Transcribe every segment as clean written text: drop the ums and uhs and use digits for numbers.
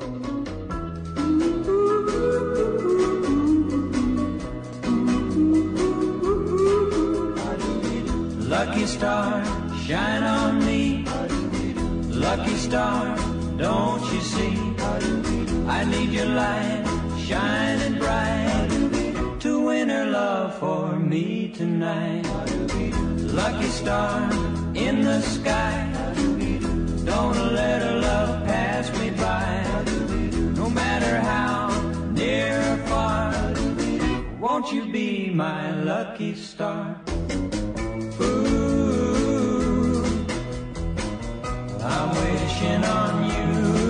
Lucky star, shine on me. Lucky star, don't you see? I need your light, shining bright, to win her love for me tonight. Lucky star in the sky, don't let her love pass me by. No matter how near or far, won't you be my lucky star? Ooh, I'm wishing on you.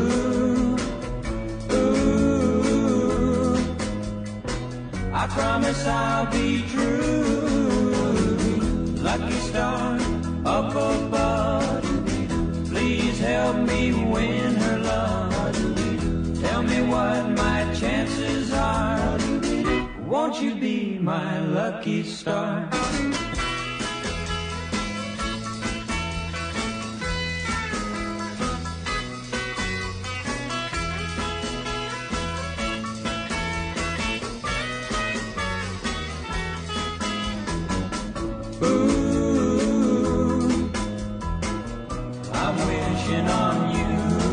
Ooh, I promise I'll be true. Lucky star up above, please help me win her love. Tell me what my chances are. Won't you be my lucky star? Ooh, I'm wishing on you.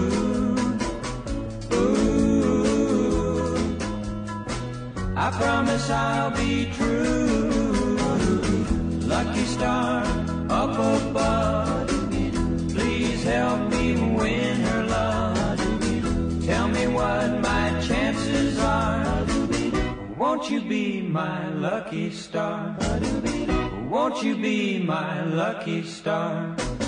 Ooh, I promise I'll be true. Lucky star up above, please help me win her love. Tell me what my chances are. Won't you be my lucky star? Won't you be my lucky star?